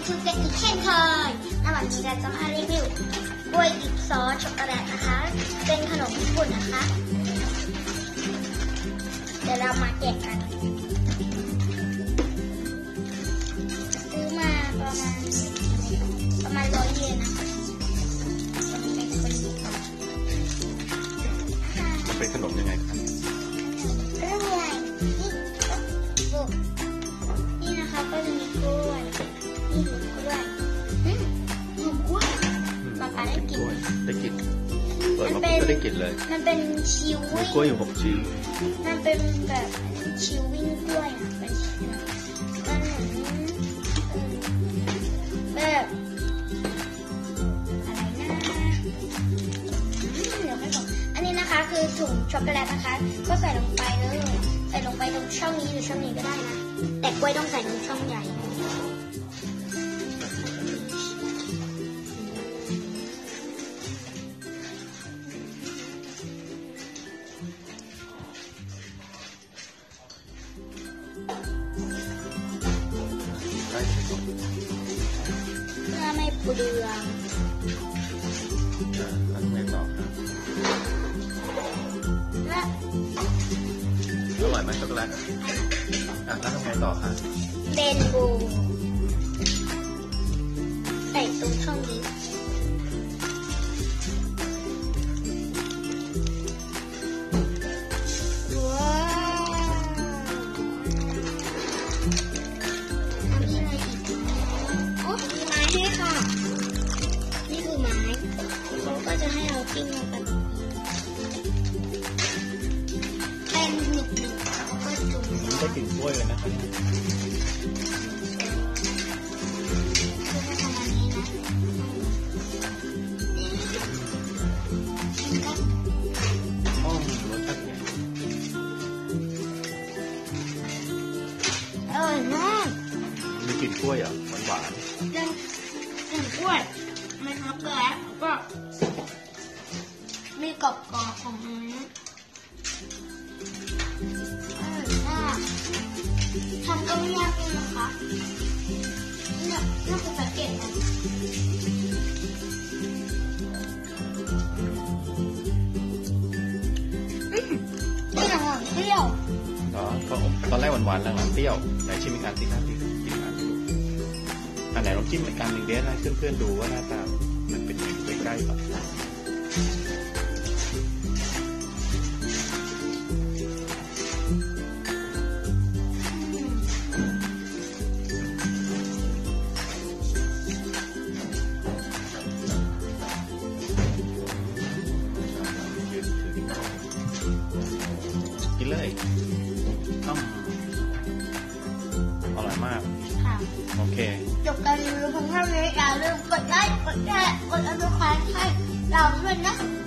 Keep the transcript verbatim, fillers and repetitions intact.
คือเกตอีกเช่นเคยในวันนี้เราจะมารีวิวกล้วยดิบซอสช็อกโกแลตนะคะเป็นขนมญี่ปุ่นนะคะเดี๋ยวเรามาแกะกันซื้อมาประมาณประมาณร้อยเยนนะคะเป็นขนมยังไงครับเรื่องอะไรนี่นะคะก็จะมีกล้วยนี่กล้วยอืมหอมกล้วยปลาปลาได้กลิ่นได้กลิ่นเปิดมาก็ได้กลิ่นเลยมันเป็นชิววิ่งกล้วยอยู่หกชิ้นมันเป็นแบบชิววิ่งกล้วยอ่ะเป็นมันเหมือนแบบอะไรนะเดี๋ยวไม่บอกอันนี้นะคะคือถุงช็อกโกแลตนะคะก็ใส่ลงไปเลยใส่ลงไปตรงช่องนี้หรือช่องนี้ก็ได้นะแต่กล้วยต้องใส่ตรงช่องใหญ่เพื่อไม่เปลืองแล้วไงต่อครับและอร่อยไหมช็อกโกแลตอ่ะแล้วทำไงต่อคะเบนบูใส่ตรงช่องนี้ว้าวทำยังไงอีกโอ้มีไม้ให้ค่ะนี่คือไม้เขาก็จะให้เราจิ้มลงไปเป็นหนึบหนึบแล้วก็จุ่มได้กลิ่นกล้วยเลยนะครับมีกลิ่นกล้วยอ่ะหวานหวานกลิ่นกล้วยมันช็อกโกแลตก็มีกรอบๆของมันอร่อยมากทำก็ไม่ยากเลยนะคะเนี่ยน่าจะสังเกตนะนี่หอมเปรี้ยวอ๋อก็ตอนแรกหวานๆหลังๆเปรี้ยวไหนชิมอีกอันสิครับที่ที่อันอันไหนลองจิ้มอีกอันหนึ่งเดี๋ยวให้เพื่อนๆดูว่าหน้าตามันเป็นยังไงใกล้ๆก่อนกินเลยต้องอร่อยมากค่ะโอเคจบการรีวิวของเราเลยอย่าลืมกดไลค์กดแชร์กดติดตามให้เราด้วยนะ